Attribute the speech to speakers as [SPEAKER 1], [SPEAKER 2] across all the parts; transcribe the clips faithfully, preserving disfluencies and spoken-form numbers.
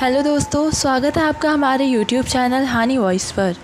[SPEAKER 1] Hello दोस्तों, स्वागत है आपका हमारे यूट्यूब चैनल हानी वॉइस पर।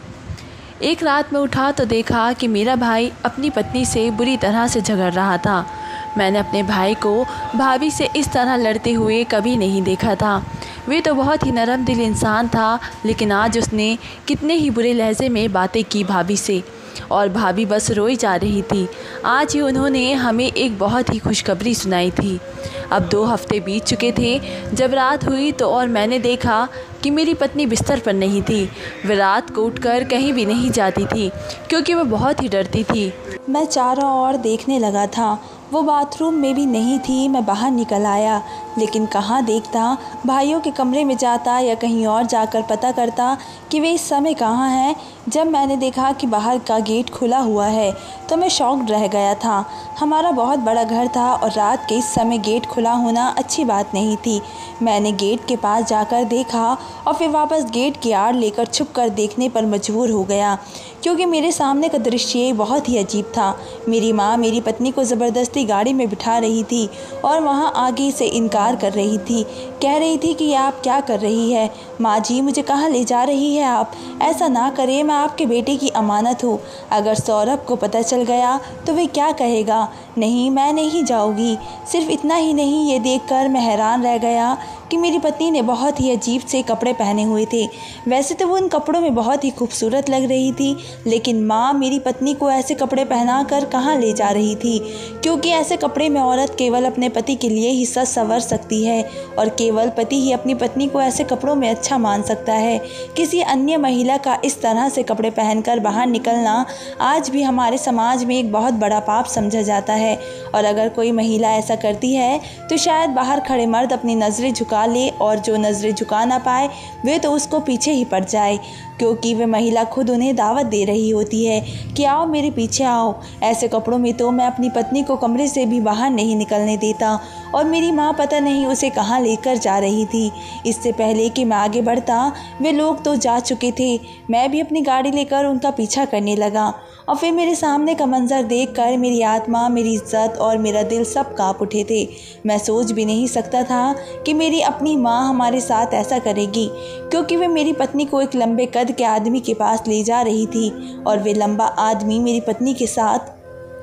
[SPEAKER 1] एक रात में उठा तो देखा कि मेरा भाई अपनी पत्नी से बुरी तरह से झगड़ रहा था। मैंने अपने भाई को भाभी से इस तरह लड़ते हुए कभी नहीं देखा था। वे तो बहुत ही नरम दिल इंसान था, लेकिन आज उसने कितने ही बुरे लहजे में बातें की भाभी से, और भाभी बस रोई जा रही थी। आज ही उन्होंने हमें एक बहुत ही खुशखबरी सुनाई थी। अब दो हफ्ते बीत चुके थे जब रात हुई तो और मैंने देखा कि मेरी पत्नी बिस्तर पर नहीं थी। वह रात को उठकर कहीं भी नहीं जाती थी क्योंकि वह बहुत ही डरती थी।
[SPEAKER 2] मैं चारों ओर देखने लगा था, वो बाथरूम में भी नहीं थी। मैं बाहर निकल आया, लेकिन कहाँ देखता, भाइयों के कमरे में जाता या कहीं और जाकर पता करता कि वे इस समय कहाँ हैं। जब मैंने देखा कि बाहर का गेट खुला हुआ है तो मैं शॉक्ड रह गया था। हमारा बहुत बड़ा घर था और रात के इस समय गेट खुला होना अच्छी बात नहीं थी। मैंने गेट के पास जाकर देखा और फिर वापस गेट की आड़ लेकर छुप कर देखने पर मजबूर हो गया, क्योंकि मेरे सामने का दृश्य बहुत ही अजीब था। मेरी माँ मेरी पत्नी को ज़बरदस्ती गाड़ी में बिठा रही थी और वहाँ आगे से इनकार कर रही थी। कह रही थी कि आप क्या कर रही है माँ जी, मुझे कहाँ ले जा रही है आप? ऐसा ना करें, मैं आपके बेटे की अमानत हूँ। अगर सौरभ को पता चल गया तो वे क्या कहेगा? नहीं, मैं नहीं जाऊँगी। सिर्फ इतना ही नहीं, ये देखकर मैं हैरान रह गया कि मेरी पत्नी ने बहुत ही अजीब से कपड़े पहने हुए थे। वैसे तो वो उन कपड़ों में बहुत ही खूबसूरत लग रही थी, लेकिन माँ मेरी पत्नी को ऐसे कपड़े पहना कर कहाँ ले जा रही थी, क्योंकि ऐसे कपड़े में औरत केवल अपने पति के लिए ही सज संवर सकती है और केवल पति ही अपनी पत्नी को ऐसे कपड़ों में अच्छा मान सकता है। किसी अन्य महिला का इस तरह से कपड़े पहनकर बाहर निकलना आज भी हमारे समाज में एक बहुत बड़ा पाप समझा जाता है, और अगर कोई महिला ऐसा करती है तो शायद बाहर खड़े मर्द अपनी नज़रें झुका ले, और जो नज़रें झुका ना पाए वे तो उसको पीछे ही पड़ जाए, क्योंकि वे महिला खुद उन्हें दावत दे रही होती है कि आओ मेरे पीछे आओ। ऐसे कपड़ों में तो मैं अपनी पत्नी को कमरे से भी बाहर नहीं निकलने देता, और मेरी माँ पता नहीं उसे कहाँ लेकर जा रही थी। इससे पहले कि मैं आगे बढ़ता वे लोग तो जा चुके थे। मैं भी अपनी गाड़ी लेकर उनका पीछा करने लगा, और फिर मेरे सामने का मंजर देखकर मेरी आत्मा, मेरी इज्जत और मेरा दिल सब कांप उठे थे। मैं सोच भी नहीं सकता था कि मेरी अपनी माँ हमारे साथ ऐसा करेगी, क्योंकि वे मेरी पत्नी को एक लंबे कद के आदमी के पास ले जा रही थी, और वे लंबा आदमी मेरी पत्नी के साथ।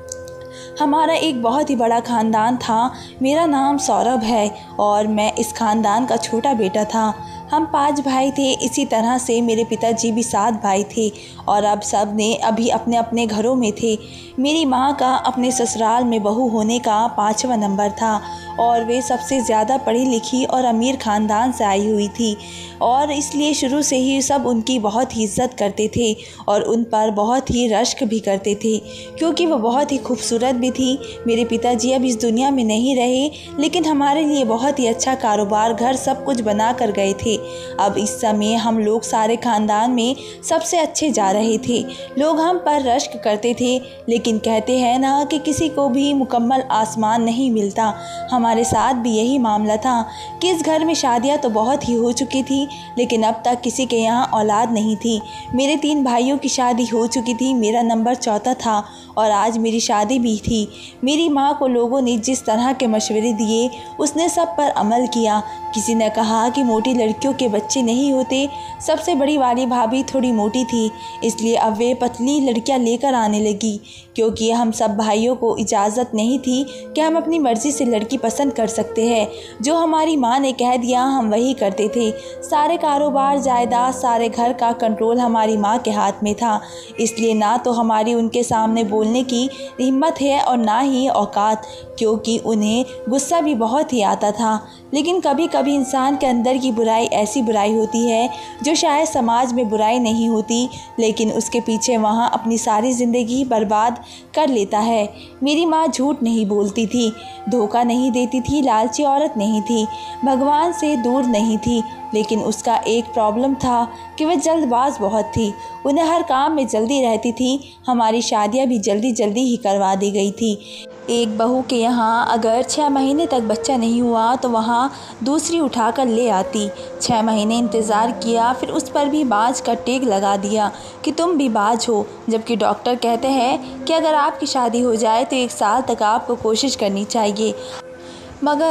[SPEAKER 2] हमारा एक बहुत ही बड़ा ख़ानदान था। मेरा नाम सौरभ है और मैं इस ख़ानदान का छोटा बेटा था। हम पांच भाई थे। इसी तरह से मेरे पिताजी भी सात भाई थे, और अब सब ने अभी अपने अपने घरों में थे। मेरी माँ का अपने ससुराल में बहू होने का पाँचवा नंबर था, और वे सबसे ज़्यादा पढ़ी लिखी और अमीर ख़ानदान से आई हुई थी, और इसलिए शुरू से ही सब उनकी बहुत ही इज्जत करते थे और उन पर बहुत ही रश्क भी करते थे, क्योंकि वो बहुत ही खूबसूरत भी थी। मेरे पिताजी अब इस दुनिया में नहीं रहे, लेकिन हमारे लिए बहुत ही अच्छा कारोबार, घर सब कुछ बना कर गए थे। अब इस समय हम लोग सारे ख़ानदान में सबसे अच्छे जा रहे थे। लोग हम पर रश्क करते थे, लेकिन कहते हैं ना कि किसी को भी मुकम्मल आसमान नहीं मिलता। हमारे साथ भी यही मामला था कि इस घर में शादियां तो बहुत ही हो चुकी थी, लेकिन अब तक किसी के यहाँ औलाद नहीं थी। मेरे तीन भाइयों की शादी हो चुकी थी, मेरा नंबर चौथा था, और आज मेरी शादी भी थी। मेरी माँ को लोगों ने जिस तरह के मशवरे दिए उसने सब पर अमल किया। किसी ने कहा कि मोटी लड़कियों के बच्चे नहीं होते। सबसे बड़ी वाली भाभी थोड़ी मोटी थी, इसलिए अब वे पतली लड़कियां लेकर आने लगी, क्योंकि हम सब भाइयों को इजाज़त नहीं थी कि हम अपनी मर्ज़ी से लड़की पसंद कर सकते हैं। जो हमारी माँ ने कह दिया हम वही करते थे। सारे कारोबार, जायदाद, सारे घर का कंट्रोल हमारी माँ के हाथ में था, इसलिए ना तो हमारी उनके सामने बोलने की हिम्मत है और ना ही औकात, क्योंकि उन्हें गुस्सा भी बहुत ही आता था। लेकिन कभी कभी इंसान के अंदर की बुराई ऐसी बुराई होती है जो शायद समाज में बुराई नहीं होती, लेकिन उसके पीछे वहाँ अपनी सारी ज़िंदगी बर्बाद कर लेता है। मेरी माँ झूठ नहीं बोलती थी, धोखा नहीं देती थी, लालची औरत नहीं थी, भगवान से दूर नहीं थी, लेकिन उसका एक प्रॉब्लम था कि वह जल्दबाज बहुत थी। उन्हें हर काम में जल्दी रहती थी। हमारी शादियाँ भी जल्दी जल्दी ही करवा दी गई थी। एक बहू के यहाँ अगर छः महीने तक बच्चा नहीं हुआ तो वहाँ दूसरी उठा कर ले आती। छः महीने इंतज़ार किया, फिर उस पर भी बाज का टेग लगा दिया कि तुम भी बाज हो, जबकि डॉक्टर कहते हैं कि अगर आपकी शादी हो जाए तो एक साल तक आपको कोशिश करनी चाहिए। मगर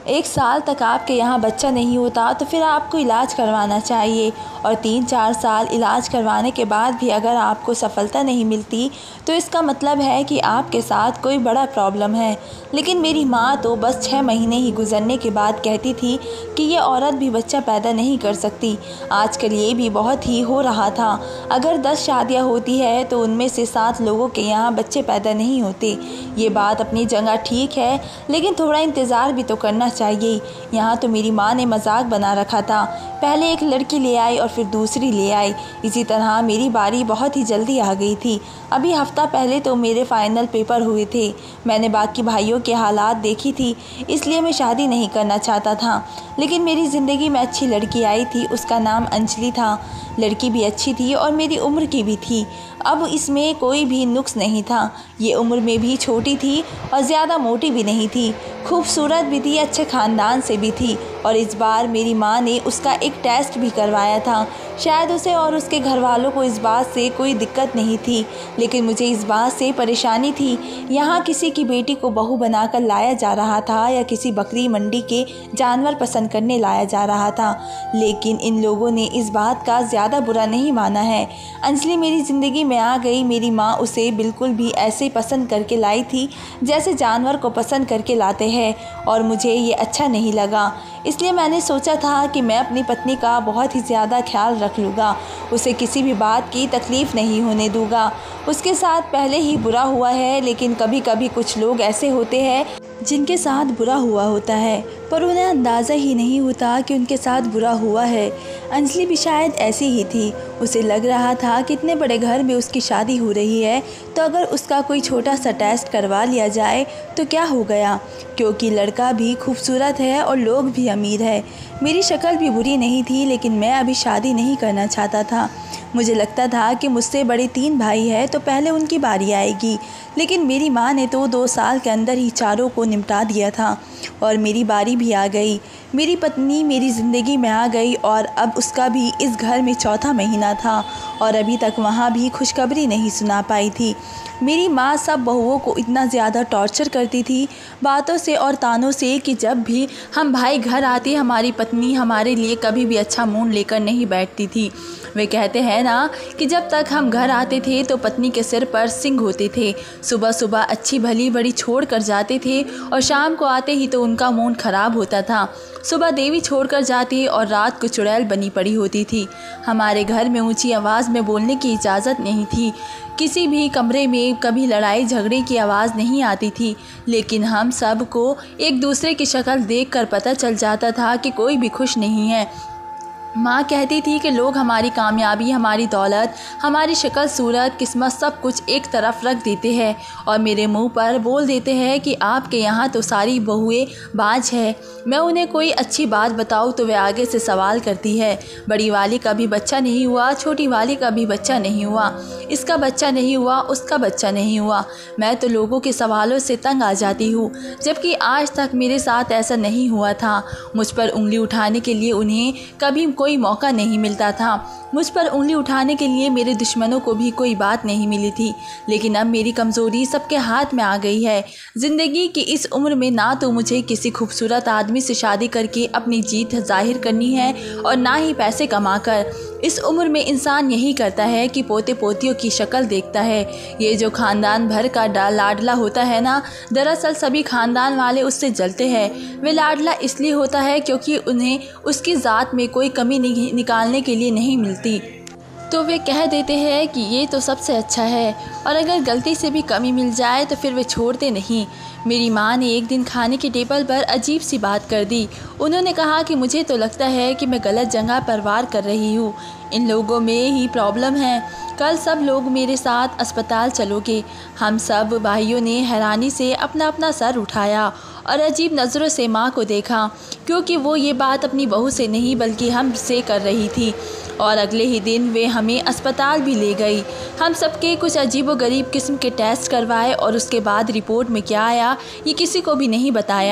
[SPEAKER 2] एक साल तक आपके यहाँ बच्चा नहीं होता तो फिर आपको इलाज करवाना चाहिए, और तीन चार साल इलाज करवाने के बाद भी अगर आपको सफलता नहीं मिलती तो इसका मतलब है कि आपके साथ कोई बड़ा प्रॉब्लम है। लेकिन मेरी माँ तो बस छः महीने ही गुजरने के बाद कहती थी कि ये औरत भी बच्चा पैदा नहीं कर सकती। आजकल ये भी बहुत ही हो रहा था। अगर दस शादियाँ होती है तो उनमें से सात लोगों के यहाँ बच्चे पैदा नहीं होते। ये बात अपनी जगह ठीक है, लेकिन थोड़ा इंतज़ार भी तो करना चाहिए। यहाँ तो मेरी माँ ने मजाक बना रखा था, पहले एक लड़की ले आई और फिर दूसरी ले आई। इसी तरह मेरी बारी बहुत ही जल्दी आ गई थी। अभी हफ्ता पहले तो मेरे फाइनल पेपर हुए थे। मैंने बाकी भाइयों के हालात देखी थी, इसलिए मैं शादी नहीं करना चाहता था। लेकिन मेरी ज़िंदगी में अच्छी लड़की आई थी, उसका नाम अंजलि था। लड़की भी अच्छी थी और मेरी उम्र की भी थी। अब इसमें कोई भी नुक्स नहीं था। ये उम्र में भी छोटी थी और ज़्यादा मोटी भी नहीं थी, खूबसूरत भी थी, अच्छे ख़ानदान से भी थी। और इस बार मेरी माँ ने उसका एक टेस्ट भी करवाया था। शायद उसे और उसके घर वालों को इस बात से कोई दिक्कत नहीं थी, लेकिन मुझे इस बात से परेशानी थी। यहाँ किसी की बेटी को बहू बनाकर लाया जा रहा था या किसी बकरी मंडी के जानवर पसंद करने लाया जा रहा था। लेकिन इन लोगों ने इस बात का ज़्यादा बुरा नहीं माना है। अंजलि मेरी ज़िंदगी में आ गई। मेरी माँ उसे बिल्कुल भी ऐसे पसंद करके लाई थी जैसे जानवर को पसंद करके लाते हैं, और मुझे ये अच्छा नहीं लगा। इसलिए मैंने सोचा था कि मैं अपनी पत्नी का बहुत ही ज़्यादा ख्याल रख लूँगा, उसे किसी भी बात की तकलीफ़ नहीं होने दूँगा। उसके साथ पहले ही बुरा हुआ है, लेकिन कभी कभी कुछ लोग ऐसे होते हैं जिनके साथ बुरा हुआ होता है पर उन्हें अंदाज़ा ही नहीं होता कि उनके साथ बुरा हुआ है। अंजलि भी शायद ऐसी ही थी। उसे लग रहा था कि इतने बड़े घर में उसकी शादी हो रही है, तो अगर उसका कोई छोटा सा टेस्ट करवा लिया जाए तो क्या हो गया, क्योंकि लड़का भी खूबसूरत है और लोग भी अमीर है। मेरी शक्ल भी बुरी नहीं थी, लेकिन मैं अभी शादी नहीं करना चाहता था। मुझे लगता था कि मुझसे बड़े तीन भाई हैं तो पहले उनकी बारी आएगी, लेकिन मेरी माँ ने तो दो साल के अंदर ही चारों को निपटा दिया था और मेरी बारी भी आ गई। मेरी पत्नी मेरी ज़िंदगी में आ गई और अब उसका भी इस घर में चौथा महीना था और अभी तक वहाँ भी खुशखबरी नहीं सुना पाई थी। मेरी माँ सब बहुओं को इतना ज़्यादा टॉर्चर करती थी बातों से और तानों से कि जब भी हम भाई घर आते हमारी पत्नी हमारे लिए कभी भी अच्छा मूड लेकर नहीं बैठती थी। वे कहते हैं ना कि जब तक हम घर आते थे तो पत्नी के सिर पर सिंग होते थे। सुबह सुबह अच्छी भली बड़ी छोड़ कर जाते थे और शाम को आते ही तो उनका मूड ख़राब होता था। सुबह देवी छोड़कर जाती और रात को चुड़ैल बनी पड़ी होती थी। हमारे घर में ऊंची आवाज़ में बोलने की इजाज़त नहीं थी। किसी भी कमरे में कभी लड़ाई झगड़े की आवाज़ नहीं आती थी, लेकिन हम सब को एक दूसरे की शक्ल देखकर पता चल जाता था कि कोई भी खुश नहीं है। माँ कहती थी कि लोग हमारी कामयाबी, हमारी दौलत, हमारी शक्ल सूरत, किस्मत सब कुछ एक तरफ रख देते हैं और मेरे मुंह पर बोल देते हैं कि आपके यहाँ तो सारी बहुएं बाज है। मैं उन्हें कोई अच्छी बात बताऊँ तो वे आगे से सवाल करती है, बड़ी वाली का भी बच्चा नहीं हुआ, छोटी वाली का भी बच्चा नहीं हुआ, इसका बच्चा नहीं हुआ, उसका बच्चा नहीं हुआ। मैं तो लोगों के सवालों से तंग आ जाती हूँ, जबकि आज तक मेरे साथ ऐसा नहीं हुआ था। मुझ पर उंगली उठाने के लिए उन्हें कभी कोई मौका नहीं मिलता था। मुझ पर उंगली उठाने के लिए मेरे दुश्मनों को भी कोई बात नहीं मिली थी। लेकिन अब मेरी कमज़ोरी सबके हाथ में आ गई है। ज़िंदगी की इस उम्र में ना तो मुझे किसी खूबसूरत आदमी से शादी करके अपनी जीत जाहिर करनी है और ना ही पैसे कमाकर। इस उम्र में इंसान यही करता है कि पोते पोतियों की शक्ल देखता है। ये जो ख़ानदान भर का लाडला होता है ना, दरअसल सभी ख़ानदान वाले उससे जलते हैं। वे लाडला इसलिए होता है क्योंकि उन्हें उसकी ज़ात में कोई कमी निकालने के लिए नहीं मिलती, तो वे कह देते हैं कि ये तो सबसे अच्छा है, और अगर गलती से भी कमी मिल जाए तो फिर वे छोड़ते नहीं। मेरी माँ ने एक दिन खाने की टेबल पर अजीब सी बात कर दी। उन्होंने कहा कि मुझे तो लगता है कि मैं गलत जगह पर वार कर रही हूँ, इन लोगों में ही प्रॉब्लम है। कल सब लोग मेरे साथ अस्पताल चलोगे। हम सब भाइयों ने हैरानी से अपना अपना सर उठाया और अजीब नज़रों से माँ को देखा, क्योंकि वो ये बात अपनी बहू से नहीं बल्कि हम से कर रही थी। और अगले ही दिन वे हमें अस्पताल भी ले गई। हम सबके कुछ अजीबोगरीब किस्म के टेस्ट करवाए और उसके बाद रिपोर्ट में क्या आया ये किसी को भी नहीं बताया।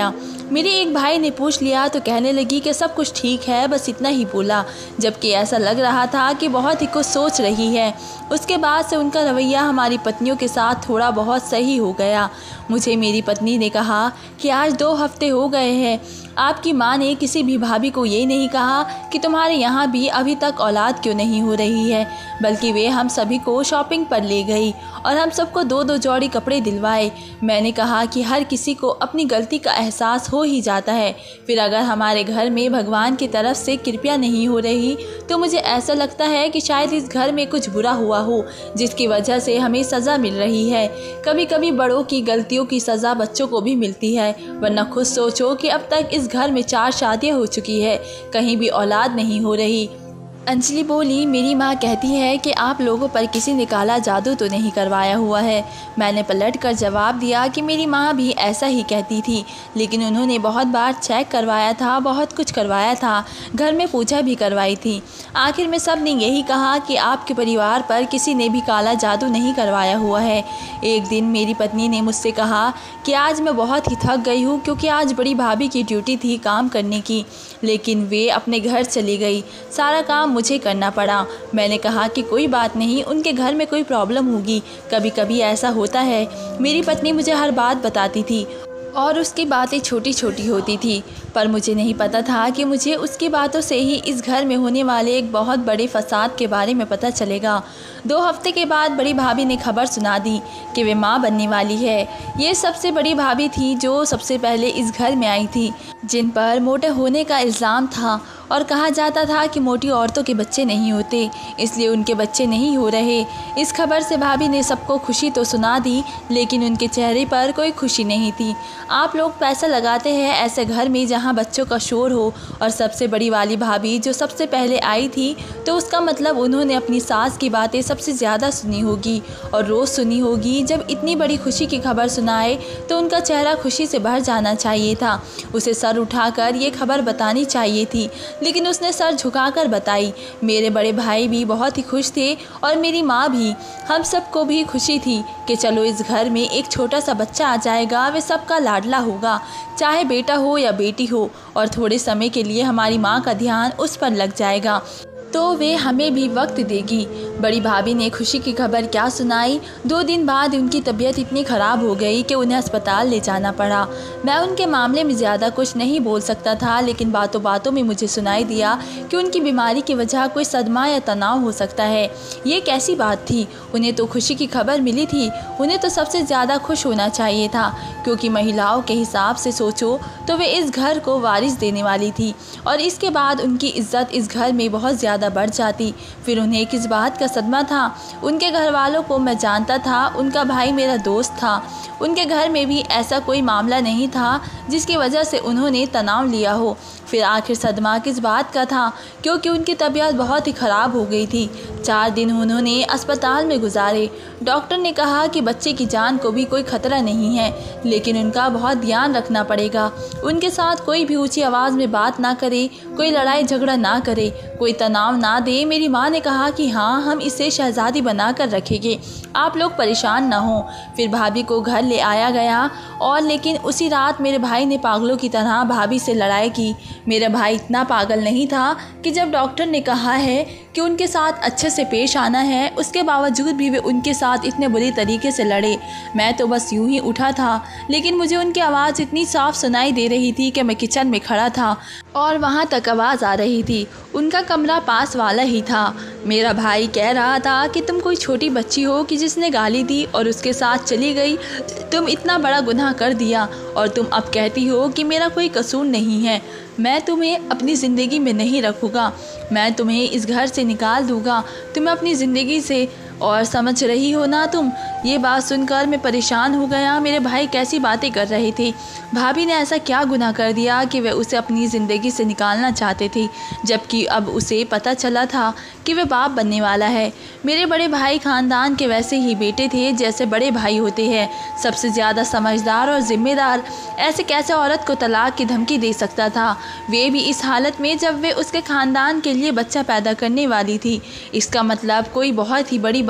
[SPEAKER 1] मेरे एक भाई ने पूछ लिया तो कहने लगी कि सब कुछ ठीक है, बस इतना ही बोला, जबकि ऐसा लग रहा था कि बहुत ही कुछ सोच रही है। उसके बाद से उनका रवैया हमारी पत्नियों के साथ थोड़ा बहुत सही हो गया। मुझे मेरी पत्नी ने कहा कि आज दो हफ्ते हो गए हैं, आपकी माँ ने किसी भी भाभी को ये नहीं कहा कि तुम्हारे यहाँ भी अभी तक औलाद क्यों नहीं हो रही है, बल्कि वे हम सभी को शॉपिंग पर ले गई और हम सबको दो दो जोड़ी कपड़े दिलवाए। मैंने कहा कि हर किसी को अपनी गलती का एहसास हो ही जाता है, फिर अगर हमारे घर में भगवान की तरफ से कृपया नहीं हो रही तो मुझे ऐसा लगता है कि शायद इस घर में कुछ बुरा हुआ हो, जिसकी वजह से हमें सज़ा मिल रही है। कभी कभी बड़ों की गलतियों की सज़ा बच्चों को भी मिलती है, वरना खुद सोचो कि अब तक इस घर में चार शादियां हो चुकी है, कहीं भी औलाद नहीं हो रही। अंजलि बोली, मेरी माँ कहती है कि आप लोगों पर किसी ने काला जादू तो नहीं करवाया हुआ है। मैंने पलट कर जवाब दिया कि मेरी माँ भी ऐसा ही कहती थी, लेकिन उन्होंने बहुत बार चेक करवाया था, बहुत कुछ करवाया था, घर में पूजा भी करवाई थी। आखिर में सब ने यही कहा कि आपके परिवार पर किसी ने भी काला जादू नहीं करवाया हुआ है। एक दिन मेरी पत्नी ने मुझसे कहा कि आज मैं बहुत ही थक गई हूँ, क्योंकि आज बड़ी भाभी की ड्यूटी थी काम करने की, लेकिन वे अपने घर चली गई, सारा काम मुझे करना पड़ा। मैंने कहा कि कोई बात नहीं, उनके घर में कोई प्रॉब्लम होगी, कभी कभी ऐसा होता है। मेरी पत्नी मुझे हर बात बताती थी और उसकी बातें छोटी छोटी होती थी, पर मुझे नहीं पता था कि मुझे उसकी बातों से ही इस घर में होने वाले एक बहुत बड़े फसाद के बारे में पता चलेगा। दो हफ्ते के बाद बड़ी भाभी ने खबर सुना दी कि वे माँ बनने वाली है। ये सबसे बड़ी भाभी थी जो सबसे पहले इस घर में आई थी, जिन पर मोटे होने का इल्ज़ाम था और कहा जाता था कि मोटी औरतों के बच्चे नहीं होते, इसलिए उनके बच्चे नहीं हो रहे। इस खबर से भाभी ने सबको खुशी तो सुना दी, लेकिन उनके चेहरे पर कोई खुशी नहीं थी। आप लोग पैसा लगाते हैं ऐसे घर में जहां बच्चों का शोर हो, और सबसे बड़ी वाली भाभी जो सबसे पहले आई थी, तो उसका मतलब उन्होंने अपनी सास की बातें सबसे ज़्यादा सुनी होगी और रोज़ सुनी होगी। जब इतनी बड़ी खुशी की खबर सुनाए तो उनका चेहरा खुशी से भर जाना चाहिए था। उसे सर उठाकर ये खबर बतानी चाहिए थी, लेकिन उसने सर झुकाकर बताई। मेरे बड़े भाई भी बहुत ही खुश थे और मेरी माँ भी। हम सबको भी खुशी थी कि चलो इस घर में एक छोटा सा बच्चा आ जाएगा, वे सबका लाडला होगा, चाहे बेटा हो या बेटी हो, और थोड़े समय के लिए हमारी माँ का ध्यान उस पर लग जाएगा तो वे हमें भी वक्त देगी। बड़ी भाभी ने खुशी की खबर क्या सुनाई। दो दिन बाद उनकी तबीयत इतनी ख़राब हो गई कि उन्हें अस्पताल ले जाना पड़ा। मैं उनके मामले में ज़्यादा कुछ नहीं बोल सकता था, लेकिन बातों बातों में मुझे सुनाई दिया कि उनकी बीमारी की वजह कोई सदमा या तनाव हो सकता है। ये कैसी बात थी? उन्हें तो खुशी की खबर मिली थी, उन्हें तो सबसे ज़्यादा खुश होना चाहिए था, क्योंकि महिलाओं के हिसाब से सोचो तो वे इस घर को वारिस देने वाली थी, और इसके बाद उनकी इज्जत इस घर में बहुत ज़्यादा बढ़ जाती। फिर उन्हें किस बात का सदमा था? उनके घर वालों को मैं जानता था, उनका भाई मेरा दोस्त था, उनके घर में भी ऐसा कोई मामला नहीं था जिसकी वजह से उन्होंने तनाव लिया हो। फिर आखिर सदमा किस बात का था? क्योंकि उनकी तबीयत बहुत ही ख़राब हो गई थी। चार दिन उन्होंने अस्पताल में गुजारे। डॉक्टर ने कहा कि बच्चे की जान को भी कोई खतरा नहीं है, लेकिन उनका बहुत ध्यान रखना पड़ेगा। उनके साथ कोई भी ऊंची आवाज़ में बात ना करे, कोई लड़ाई झगड़ा ना करे, कोई तनाव ना दे। मेरी माँ ने कहा कि हाँ, हम इसे शहजादी बना कर रखेंगे, आप लोग परेशान ना हो। फिर भाभी को घर ले आया गया, और लेकिन उसी रात मेरे भाई ने पागलों की तरह भाभी से लड़ाई की। मेरा भाई इतना पागल नहीं था कि जब डॉक्टर ने कहा है कि उनके साथ अच्छे से पेश आना है, उसके बावजूद भी वे उनके साथ इतने बुरी तरीके से लड़े। मैं तो बस यूं ही उठा था, लेकिन मुझे उनकी आवाज़ इतनी साफ सुनाई दे रही थी कि मैं किचन में खड़ा था और वहाँ तक आवाज़ आ रही थी। उनका कमरा पास वाला ही था। मेरा भाई कह रहा था कि तुम कोई छोटी बच्ची हो कि जिसने गाली दी और उसके साथ चली गई, तुम इतना बड़ा गुनाह कर दिया और तुम अब कहती हो कि मेरा कोई कसूर नहीं है। मैं तुम्हें अपनी ज़िंदगी में नहीं रखूँगा, मैं तुम्हें इस घर से निकाल दूँगा, तुम्हें अपनी ज़िंदगी से। और समझ रही हो ना तुम? ये बात सुनकर मैं परेशान हो गया। मेरे भाई कैसी बातें कर रहे थे? भाभी ने ऐसा क्या गुनाह कर दिया कि वे उसे अपनी ज़िंदगी से निकालना चाहते थे, जबकि अब उसे पता चला था कि वे बाप बनने वाला है। मेरे बड़े भाई ख़ानदान के वैसे ही बेटे थे जैसे बड़े भाई होते हैं, सबसे ज़्यादा समझदार और ज़िम्मेदार। ऐसे कैसे औरत को तलाक की धमकी दे सकता था, वे भी इस हालत में जब वे उसके ख़ानदान के लिए बच्चा पैदा करने वाली थी। इसका मतलब कोई बहुत ही बड़ी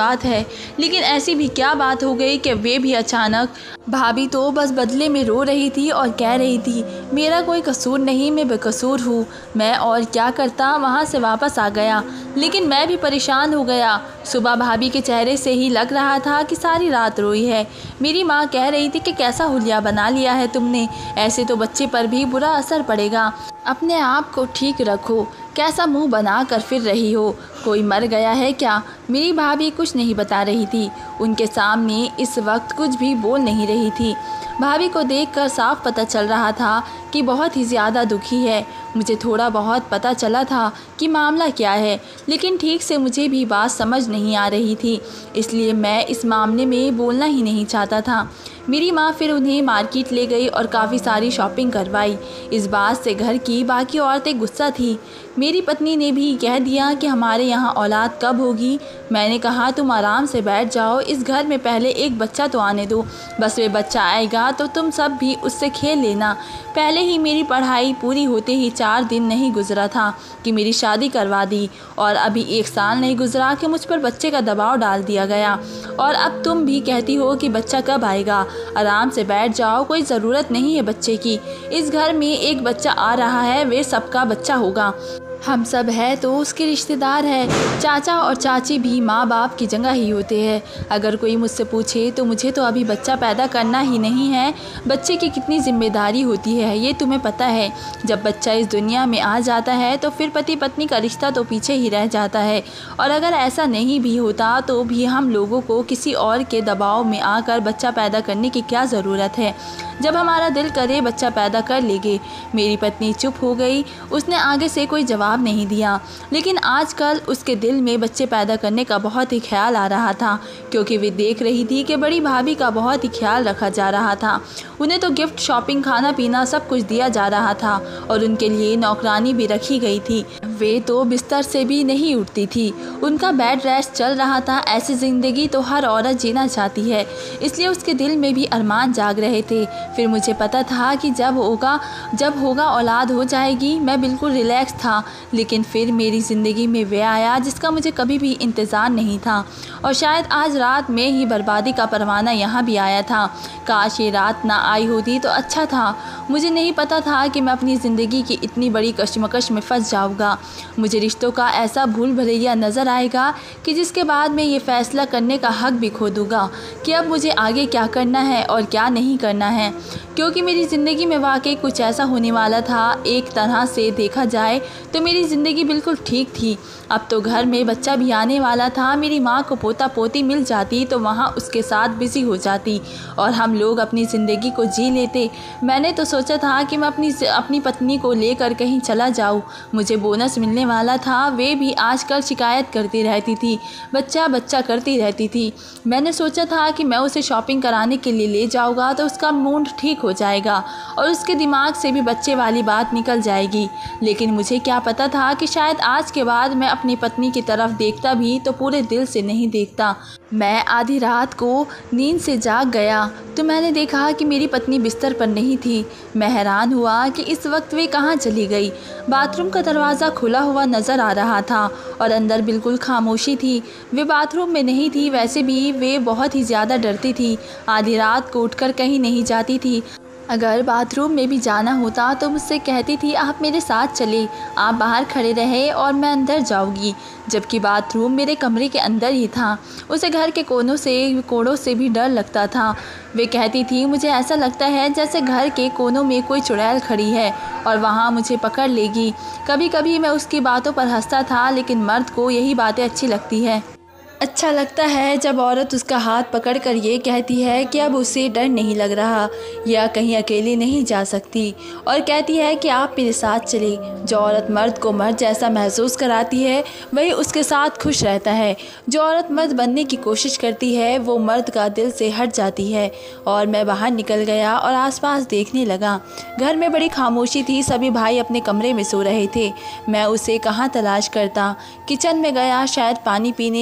[SPEAKER 1] बात है, लेकिन ऐसी भी क्या बात हो गई कि वे भी अचानक। भाभी तो बस बदले में रो रही थी और कह रही थी मेरा कोई कसूर नहीं, मैं बेकसूर हूँ। मैं और क्या करता, वहाँ से वापस आ गया, लेकिन मैं भी परेशान हो गया। सुबह भाभी के चेहरे से ही लग रहा था कि सारी रात रोई है। मेरी माँ कह रही थी कि कैसा हुलिया बना लिया है तुमने, ऐसे तो बच्चे पर भी बुरा असर पड़ेगा। अपने आप को ठीक रखो, कैसा मुंह बना कर फिर रही हो, कोई मर गया है क्या? मेरी भाभी कुछ नहीं बता रही थी, उनके सामने इस वक्त कुछ भी बोल नहीं रही थी। भाभी को देखकर साफ पता चल रहा था कि बहुत ही ज़्यादा दुखी है। मुझे थोड़ा बहुत पता चला था कि मामला क्या है, लेकिन ठीक से मुझे भी बात समझ नहीं आ रही थी, इसलिए मैं इस मामले में बोलना ही नहीं चाहता था। मेरी माँ फिर उन्हें मार्केट ले गई और काफ़ी सारी शॉपिंग करवाई। इस बात से घर की बाकी औरतें गुस्सा थी। मेरी पत्नी ने भी कह दिया कि हमारे यहाँ औलाद कब होगी। मैंने कहा तुम आराम से बैठ जाओ, इस घर में पहले एक बच्चा तो आने दो, बस वे बच्चा आएगा तो तुम सब भी उससे खेल लेना। पहले ही मेरी पढ़ाई पूरी होते ही चार दिन नहीं गुजरा था कि मेरी शादी करवा दी, और अभी एक साल नहीं गुजरा कि मुझ पर बच्चे का दबाव डाल दिया गया, और अब तुम भी कहती हो कि बच्चा कब आएगा। आराम से बैठ जाओ, कोई ज़रूरत नहीं है बच्चे की। इस घर में एक बच्चा आ रहा है, वे सबका बच्चा होगा। हम सब है तो उसके रिश्तेदार हैं। चाचा और चाची भी माँ बाप की जगह ही होते हैं। अगर कोई मुझसे पूछे तो मुझे तो अभी बच्चा पैदा करना ही नहीं है। बच्चे की कितनी जिम्मेदारी होती है ये तुम्हें पता है। जब बच्चा इस दुनिया में आ जाता है तो फिर पति पत्नी का रिश्ता तो पीछे ही रह जाता है, और अगर ऐसा नहीं भी होता तो भी हम लोगों को किसी और के दबाव में आकर बच्चा पैदा करने की क्या ज़रूरत है। जब हमारा दिल करे बच्चा पैदा कर लेंगे। मेरी पत्नी चुप हो गई, उसने आगे से कोई जवाब नहीं दिया, लेकिन आजकल उसके दिल में बच्चे पैदा करने का बहुत ही ख्याल आ रहा था, क्योंकि वे देख रही थी कि बड़ी भाभी का बहुत ही ख्याल रखा जा रहा था। उन्हें तो गिफ्ट, शॉपिंग, खाना पीना सब कुछ दिया जा रहा था, और उनके लिए नौकरानी भी रखी गई थी। वे तो बिस्तर से भी नहीं उठती थी, उनका बेड रेस्ट चल रहा था। ऐसी ज़िंदगी तो हर औरत जीना चाहती है, इसलिए उसके दिल में भी अरमान जाग रहे थे। फिर मुझे पता था कि जब होगा जब होगा औलाद हो जाएगी। मैं बिल्कुल रिलैक्स था, लेकिन फिर मेरी ज़िंदगी में वे आया जिसका मुझे कभी भी इंतज़ार नहीं था, और शायद आज रात में ही बर्बादी का परवाना यहाँ भी आया था। काश ये रात ना आई होती तो अच्छा था। मुझे नहीं पता था कि मैं अपनी ज़िंदगी की इतनी बड़ी कशमकश में फंस जाऊँगा। मुझे रिश्तों का ऐसा भूल भुलैया नज़र आएगा कि जिसके बाद मैं ये फ़ैसला करने का हक़ भी खो दूँगा कि अब मुझे आगे क्या करना है और क्या नहीं करना है, क्योंकि मेरी ज़िंदगी में वाकई कुछ ऐसा होने वाला था। एक तरह से देखा जाए तो मेरी ज़िंदगी बिल्कुल ठीक थी। अब तो घर में बच्चा भी आने वाला था। मेरी माँ को पोता पोती मिल जाती तो वहाँ उसके साथ बिज़ी हो जाती और हम लोग अपनी ज़िंदगी को जी लेते। मैंने तो सोचा था कि मैं अपनी अपनी पत्नी को लेकर कहीं चला जाऊँ। मुझे बोनस मिलने वाला था। वे भी आजकल शिकायत करती रहती थी, बच्चा बच्चा करती रहती थी। मैंने सोचा था कि मैं उसे शॉपिंग कराने के लिए ले जाऊँगा तो उसका मूड ठीक हो जाएगा और उसके दिमाग से भी बच्चे वाली बात निकल जाएगी। लेकिन मुझे क्या पता था कि शायद आज के बाद मैं अपनी पत्नी की तरफ देखता भी तो पूरे दिल से नहीं देखता। मैं आधी रात को नींद से जाग गया तो मैंने देखा कि मेरी पत्नी बिस्तर पर नहीं थी। मैं हैरान हुआ कि इस वक्त वे कहाँ चली गई। बाथरूम का दरवाज़ा खुला हुआ नज़र आ रहा था और अंदर बिल्कुल खामोशी थी। वे बाथरूम में नहीं थी। वैसे भी वे बहुत ही ज़्यादा डरती थी। आधी रात को उठकर कहीं नहीं जाती थी। अगर बाथरूम में भी जाना होता तो मुझसे कहती थी आप मेरे साथ चले, आप बाहर खड़े रहे और मैं अंदर जाऊंगी, जबकि बाथरूम मेरे कमरे के अंदर ही था। उसे घर के कोनों से कोड़ों से भी डर लगता था। वे कहती थी मुझे ऐसा लगता है जैसे घर के कोनों में कोई चुड़ैल खड़ी है और वहाँ मुझे पकड़ लेगी। कभी कभी मैं उसकी बातों पर हंसता था, लेकिन मर्द को यही बातें अच्छी लगती है। अच्छा लगता है जब औरत उसका हाथ पकड़कर ये कहती है कि अब उसे डर नहीं लग रहा या कहीं अकेली नहीं जा सकती, और कहती है कि आप मेरे साथ चले। जो औरत मर्द को मर्द जैसा महसूस कराती है वही उसके साथ खुश रहता है। जो औरत मर्द बनने की कोशिश करती है वो मर्द का दिल से हट जाती है। और मैं बाहर निकल गया और आसपास देखने लगा। घर में बड़ी खामोशी थी। सभी भाई अपने कमरे में सो रहे थे। मैं उसे कहाँ तलाश करता। किचन में गया, शायद पानी पीने गई होगी।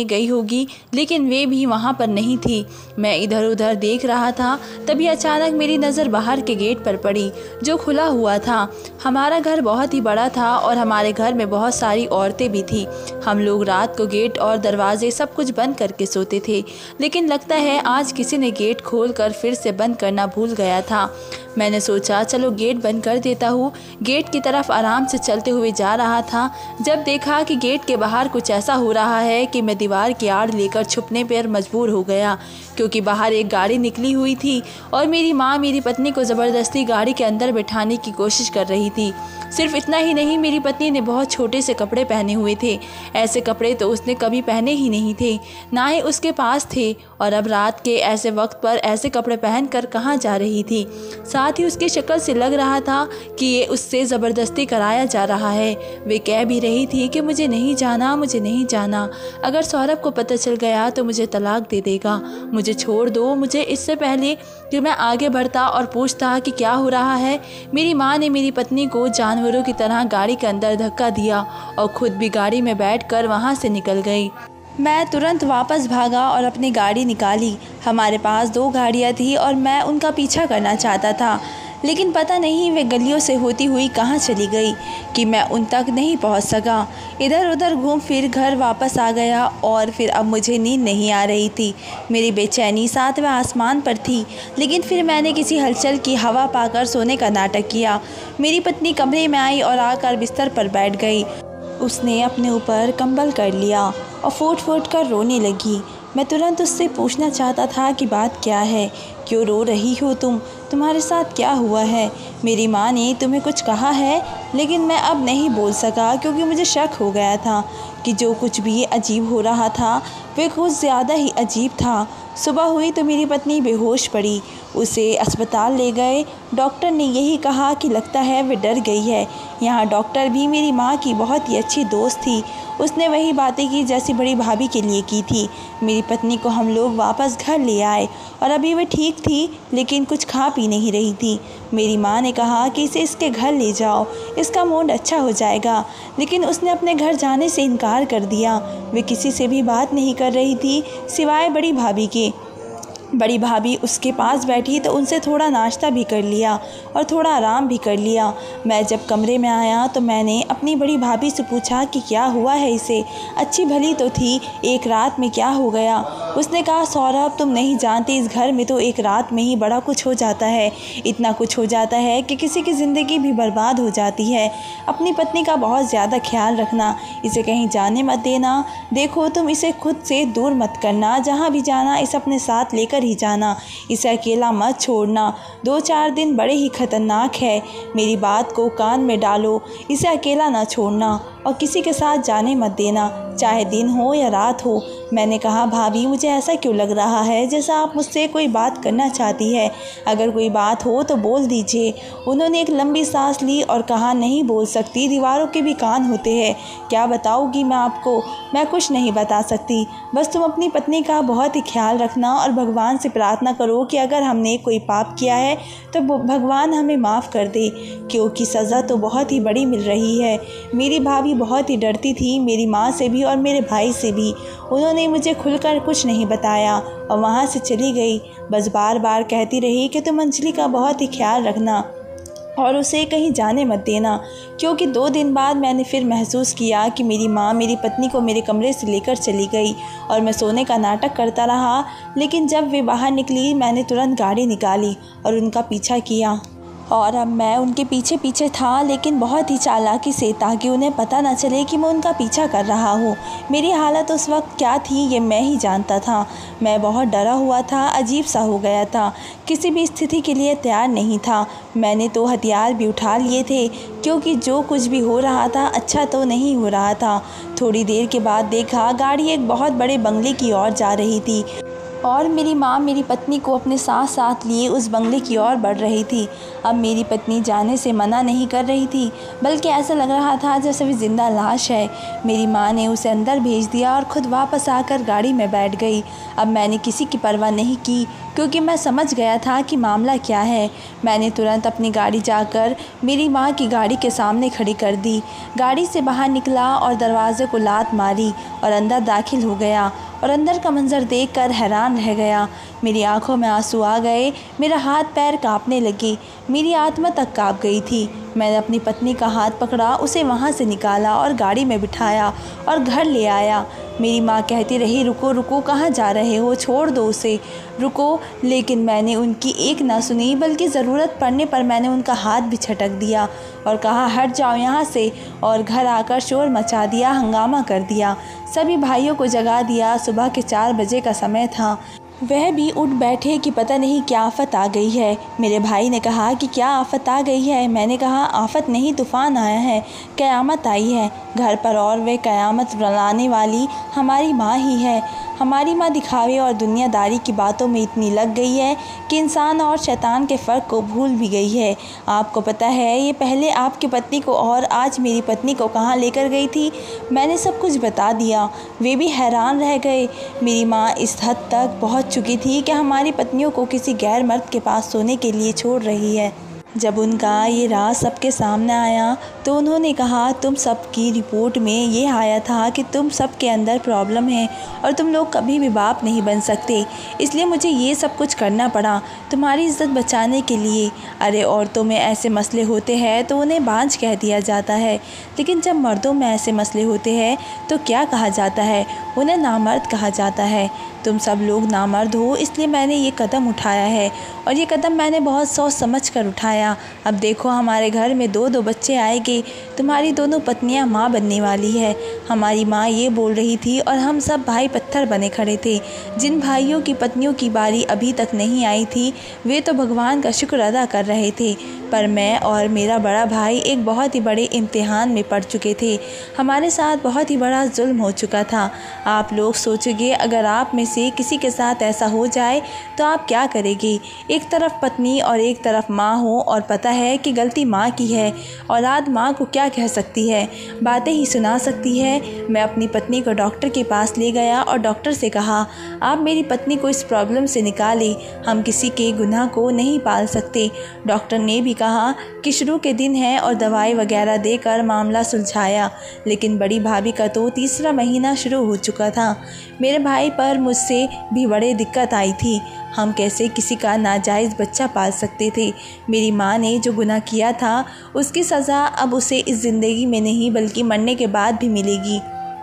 [SPEAKER 2] होगी, लेकिन वे भी वहाँ पर नहीं थी। मैं इधर उधर देख रहा था, तभी अचानक मेरी नज़र बाहर के गेट पर पड़ी जो खुला हुआ था। हमारा घर बहुत ही बड़ा था और हमारे घर में बहुत सारी औरतें भी थी। हम लोग रात को गेट और दरवाजे सब कुछ बंद करके सोते थे, लेकिन लगता है आज किसी ने गेट खोल कर फिर से बंद करना भूल गया था। मैंने सोचा चलो गेट बंद कर देता हूँ। गेट की तरफ आराम से चलते हुए जा रहा था, जब देखा कि गेट के बाहर कुछ ऐसा हो रहा है कि मैं दीवार की आड़ लेकर छुपने पर मजबूर हो गया, क्योंकि बाहर एक गाड़ी निकली हुई थी और मेरी माँ मेरी पत्नी को ज़बरदस्ती गाड़ी के अंदर बिठाने की कोशिश कर रही थी। सिर्फ इतना ही नहीं, मेरी पत्नी ने बहुत छोटे से कपड़े पहने हुए थे। ऐसे कपड़े तो उसने कभी पहने ही नहीं थे, ना ही उसके पास थे, और अब रात के ऐसे वक्त पर ऐसे कपड़े पहनकर कहाँ जा रही थी। साथ ही उसकी शक्ल से लग रहा था कि ये उससे ज़बरदस्ती कराया जा रहा है। वे कह भी रही थी कि मुझे नहीं जाना, मुझे नहीं जाना, अगर सौरभ को पता चल गया तो मुझे तलाक दे देगा, मुझे छोड़ दो। मुझे इससे पहले कि मैं आगे बढ़ता और पूछता कि क्या हो रहा है, मेरी माँ ने मेरी पत्नी को जानवरों की तरह गाड़ी के अंदर धक्का दिया और खुद भी गाड़ी में बैठकर वहाँ से निकल गई।
[SPEAKER 1] मैं तुरंत वापस भागा और अपनी गाड़ी निकाली। हमारे पास दो गाड़ियाँ थी और मैं उनका पीछा करना चाहता था, लेकिन पता नहीं वे गलियों से होती हुई कहाँ चली गई कि मैं उन तक नहीं पहुँच सका। इधर उधर घूम फिर घर वापस आ गया और फिर अब मुझे नींद नहीं आ रही थी। मेरी बेचैनी सातवें आसमान पर थी, लेकिन फिर मैंने किसी हलचल की हवा पाकर सोने का नाटक किया। मेरी पत्नी कमरे में आई और आकर बिस्तर पर बैठ गई। उसने अपने ऊपर कंबल कर लिया और फूट फूट कर रोने लगी। मैं तुरंत उससे पूछना चाहता था कि बात क्या है, क्यों रो रही हो तुम, तुम्हारे साथ क्या हुआ है, मेरी माँ ने तुम्हें कुछ कहा है। लेकिन मैं अब नहीं बोल सका, क्योंकि मुझे शक हो गया था कि जो कुछ भी अजीब हो रहा था वे कुछ ज़्यादा ही अजीब था। सुबह हुई तो मेरी पत्नी बेहोश पड़ी। उसे अस्पताल ले गए। डॉक्टर ने यही कहा कि लगता है वे डर गई है। यहाँ डॉक्टर भी मेरी माँ की बहुत ही अच्छी दोस्त थी। उसने वही बातें की जैसी बड़ी भाभी के लिए की थी। मेरी पत्नी को हम लोग वापस घर ले आए और अभी वे ठीक थी, लेकिन कुछ खा पी नहीं रही थी। मेरी माँ ने कहा कि इसे इसके घर ले जाओ, इसका मूड अच्छा हो जाएगा, लेकिन उसने अपने घर जाने से इनकार कर दिया। वे किसी से भी बात नहीं कर रही थी सिवाय बड़ी भाभी के। बड़ी भाभी उसके पास बैठी तो उनसे थोड़ा नाश्ता भी कर लिया और थोड़ा आराम भी कर लिया। मैं जब कमरे में आया तो मैंने अपनी बड़ी भाभी से पूछा कि क्या हुआ है इसे, अच्छी भली तो थी, एक रात में क्या हो गया। उसने कहा सौरभ तुम नहीं जानते, इस घर में तो एक रात में ही बड़ा कुछ हो जाता है, इतना कुछ हो जाता है कि किसी की ज़िंदगी भी बर्बाद हो जाती है। अपनी पत्नी का बहुत ज़्यादा ख्याल रखना, इसे कहीं जाने मत देना, देखो तुम इसे खुद से दूर मत करना, जहाँ भी जाना इसे अपने साथ लेकर ही जाना, इसे अकेला मत छोड़ना, दो चार दिन बड़े ही खतरनाक है, मेरी बात को कान में डालो, इसे अकेला ना छोड़ना और किसी के साथ जाने मत देना, चाहे दिन हो या रात हो। मैंने कहा भाभी मुझे ऐसा क्यों लग रहा है जैसा आप मुझसे कोई बात करना चाहती है, अगर कोई बात हो तो बोल दीजिए। उन्होंने एक लंबी सांस ली और कहा नहीं बोल सकती, दीवारों के भी कान होते हैं, क्या बताऊंगी मैं आपको, मैं कुछ नहीं बता सकती, बस तुम अपनी पत्नी का बहुत ही ख्याल रखना और भगवान से प्रार्थना करो कि अगर हमने कोई पाप किया है तो भगवान हमें माफ़ कर दे, क्योंकि सज़ा तो बहुत ही बड़ी मिल रही है। मेरी भाभी बहुत ही डरती थी, मेरी माँ से भी और मेरे भाई से भी। उन्होंने मुझे खुलकर कुछ नहीं बताया और वहाँ से चली गई। बस बार बार कहती रही कि तुम अंजलि का बहुत ही ख्याल रखना और उसे कहीं जाने मत देना, क्योंकि दो दिन बाद मैंने फिर महसूस किया कि मेरी माँ मेरी पत्नी को मेरे कमरे से लेकर चली गई और मैं सोने का नाटक करता रहा। लेकिन जब वे बाहर निकली मैंने तुरंत गाड़ी निकाली और उनका पीछा किया, और अब मैं उनके पीछे पीछे था, लेकिन बहुत ही चालाकी से, ताकि उन्हें पता न चले कि मैं उनका पीछा कर रहा हूँ। मेरी हालत उस वक्त क्या थी ये मैं ही जानता था। मैं बहुत डरा हुआ था, अजीब सा हो गया था, किसी भी स्थिति के लिए तैयार नहीं था। मैंने तो हथियार भी उठा लिए थे, क्योंकि जो कुछ भी हो रहा था अच्छा तो नहीं हो रहा था। थोड़ी देर के बाद देखा गाड़ी एक बहुत बड़े बंगले की ओर जा रही थी और मेरी माँ मेरी पत्नी को अपने साथ साथ लिए उस बंगले की ओर बढ़ रही थी। अब मेरी पत्नी जाने से मना नहीं कर रही थी, बल्कि ऐसा लग रहा था जैसे वे जिंदा लाश है। मेरी माँ ने उसे अंदर भेज दिया और ख़ुद वापस आकर गाड़ी में बैठ गई। अब मैंने किसी की परवाह नहीं की, क्योंकि मैं समझ गया था कि मामला क्या है। मैंने तुरंत अपनी गाड़ी जाकर मेरी माँ की गाड़ी के सामने खड़ी कर दी। गाड़ी से बाहर निकला और दरवाजे को लात मारी और अंदर दाखिल हो गया
[SPEAKER 2] और अंदर का मंजर देखकर हैरान रह गया। मेरी आंखों में आंसू आ गए, मेरा हाथ पैर कांपने लगे, मेरी आत्मा तक कांप गई थी। मैंने अपनी पत्नी का हाथ पकड़ा, उसे वहाँ से निकाला और गाड़ी में बिठाया और घर ले आया। मेरी माँ कहती रही, रुको रुको, कहाँ जा रहे हो, छोड़ दो उसे, रुको। लेकिन मैंने उनकी एक ना सुनी, बल्कि ज़रूरत पड़ने पर मैंने उनका हाथ भी झटक दिया और कहा, हट जाओ यहाँ से। और घर आकर शोर मचा दिया, हंगामा कर दिया, सभी भाइयों को जगा दिया। सुबह के चार बजे का समय था। वह भी उठ बैठे कि पता नहीं क्या आफत आ गई है। मेरे भाई ने कहा कि क्या आफत आ गई है। मैंने कहा, आफत नहीं, तूफ़ान आया है, क़यामत आई है घर पर, और वे क़यामत लाने वाली हमारी माँ ही है। हमारी माँ दिखावे और दुनियादारी की बातों में इतनी लग गई है कि इंसान और शैतान के फ़र्क को भूल भी गई है। आपको पता है, ये पहले आपकी पत्नी को और आज मेरी पत्नी को कहाँ लेकर गई थी। मैंने सब कुछ बता दिया। वे भी हैरान रह गए। मेरी माँ इस हद तक पहुँच चुकी थी कि हमारी पत्नियों को किसी गैर मर्द के पास सोने के लिए छोड़ रही है। जब उनका ये राज सबके सामने आया तो उन्होंने कहा, तुम सबकी रिपोर्ट में ये आया था कि तुम सबके अंदर प्रॉब्लम है और तुम लोग कभी भी बाप नहीं बन सकते, इसलिए मुझे ये सब कुछ करना पड़ा तुम्हारी इज़्ज़त बचाने के लिए। अरे औरतों में ऐसे मसले होते हैं तो उन्हें बांझ कह दिया जाता है, लेकिन जब मर्दों में ऐसे मसले होते हैं तो क्या कहा जाता है, उन्हें नामर्द कहा जाता है। तुम सब लोग नामर्द हो, इसलिए मैंने ये कदम उठाया है और ये कदम मैंने बहुत सोच समझ कर उठाया। अब देखो, हमारे घर में दो दो बच्चे आएंगे, तुम्हारी दोनों पत्नियां माँ बनने वाली है। हमारी माँ ये बोल रही थी और हम सब भाई पत्थर बने खड़े थे। जिन भाइयों की पत्नियों की बारी अभी तक नहीं आई थी वे तो भगवान का शुक्र अदा कर रहे थे, पर मैं और मेरा बड़ा भाई एक बहुत ही बड़े इम्तिहान में पड़ चुके थे। हमारे साथ बहुत ही बड़ा जुल्म हो चुका था। आप लोग सोचोगे, अगर आप में से किसी के साथ ऐसा हो जाए तो आप क्या करेंगे। एक तरफ पत्नी और एक तरफ माँ हो और पता है कि गलती माँ की है। औलाद माँ को क्या कह सकती है, बातें ही सुना सकती है। मैं अपनी पत्नी को डॉक्टर के पास ले गया और डॉक्टर से कहा, आप मेरी पत्नी को इस प्रॉब्लम से निकालें, हम किसी के गुनाह को नहीं पाल सकते। डॉक्टर ने भी कहा कि शुरू के दिन है और दवाई वगैरह देकर मामला सुलझाया, लेकिन बड़ी भाभी का तो तीसरा महीना शुरू हो चुका था। मेरे भाई पर मुझसे भी बड़ी दिक्कत आई थी। हम कैसे किसी का नाजायज़ बच्चा पाल सकते थे। मेरी माँ ने जो गुनाह किया था उसकी सज़ा अब उसे इस ज़िंदगी में नहीं बल्कि मरने के बाद भी मिलेगी।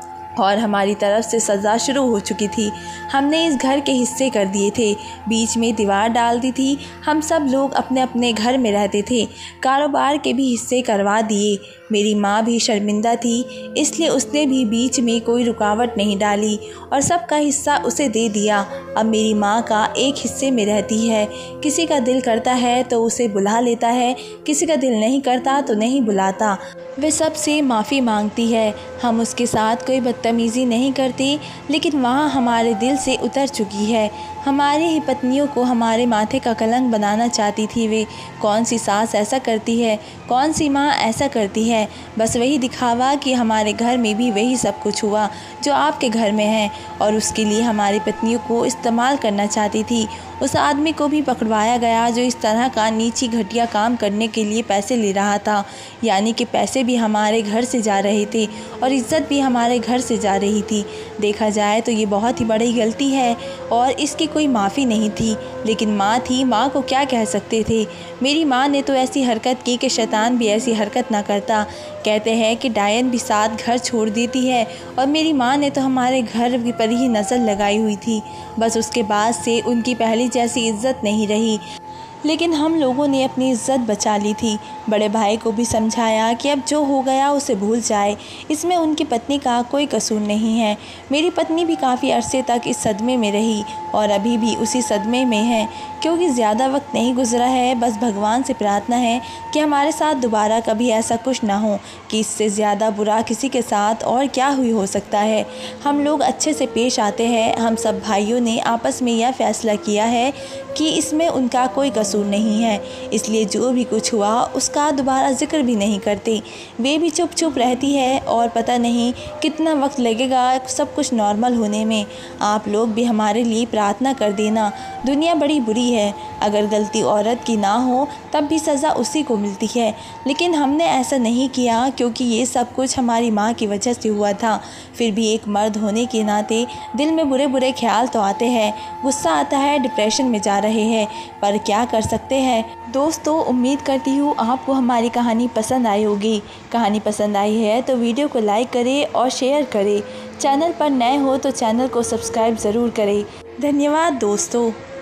[SPEAKER 2] और हमारी तरफ से सज़ा शुरू हो चुकी थी। हमने इस घर के हिस्से कर दिए थे, बीच में दीवार डाल दी थी। हम सब लोग अपने अपने घर में रहते थे, कारोबार के भी हिस्से करवा दिए। मेरी माँ भी शर्मिंदा थी, इसलिए उसने भी बीच में कोई रुकावट नहीं डाली और सबका हिस्सा उसे दे दिया। अब मेरी माँ का एक हिस्से में रहती है। किसी का दिल करता है तो उसे बुला लेता है, किसी का दिल नहीं करता तो नहीं बुलाता। वे सबसे माफ़ी मांगती है। हम उसके साथ कोई बदतमीज़ी नहीं करती, लेकिन वहाँ हमारे दिल से उतर चुकी है। हमारी ही पत्नियों को हमारे माथे का कलंक बनाना चाहती थी वे। कौन सी सास ऐसा करती है, कौन सी माँ ऐसा करती है। बस वही दिखावा कि हमारे घर में भी वही सब कुछ हुआ जो आपके घर में है, और उसके लिए हमारी पत्नियों को इस्तेमाल करना चाहती थी। उस आदमी को भी पकड़वाया गया जो इस तरह का नीची घटिया काम करने के लिए पैसे ले रहा था। यानी कि पैसे भी हमारे घर से जा रहे थे और इज़्ज़त भी हमारे घर से जा रही थी। देखा जाए तो ये बहुत ही बड़ी गलती है और इसकी कोई माफ़ी नहीं थी, लेकिन माँ थी, माँ को क्या कह सकते थे। मेरी माँ ने तो ऐसी हरकत की कि शैतान भी ऐसी हरकत ना करता। कहते हैं कि डायन भी साथ घर छोड़ देती है, और मेरी माँ ने तो हमारे घर पर ही नज़र लगाई हुई थी। बस उसके बाद से उनकी पहली जैसी इज़्ज़त नहीं रही, लेकिन हम लोगों ने अपनी इज़्ज़त बचा ली थी। बड़े भाई को भी समझाया कि अब जो हो गया उसे भूल जाए, इसमें उनकी पत्नी का कोई कसूर नहीं है। मेरी पत्नी भी काफ़ी अरसे तक इस सदमे में रही और अभी भी उसी सदमे में है, क्योंकि ज़्यादा वक्त नहीं गुजरा है। बस भगवान से प्रार्थना है कि हमारे साथ दोबारा कभी ऐसा कुछ ना हो, कि इससे ज़्यादा बुरा किसी के साथ और क्या हुई हो सकता है। हम लोग अच्छे से पेश आते हैं। हम सब भाइयों ने आपस में यह फ़ैसला किया है कि इसमें उनका कोई कसूर नहीं है, इसलिए जो भी कुछ हुआ उसका दोबारा जिक्र भी नहीं करते। वे भी चुप चुप रहती है और पता नहीं कितना वक्त लगेगा सब कुछ नॉर्मल होने में। आप लोग भी हमारे लिए प्रार्थना कर देना। दुनिया बड़ी बुरी है, अगर गलती औरत की ना हो तब भी सज़ा उसी को मिलती है, लेकिन हमने ऐसा नहीं किया क्योंकि ये सब कुछ हमारी माँ की वजह से हुआ था। फिर भी एक मर्द होने के नाते दिल में बुरे बुरे ख्याल तो आते हैं, गुस्सा आता है, डिप्रेशन में जा रहे हैं, पर क्या कर सकते हैं। दोस्तों, उम्मीद करती हूँ आपको हमारी कहानी पसंद आई होगी। कहानी पसंद आई है तो वीडियो को लाइक करें और शेयर करें। चैनल पर नए हो तो चैनल को सब्सक्राइब ज़रूर करें। धन्यवाद दोस्तों।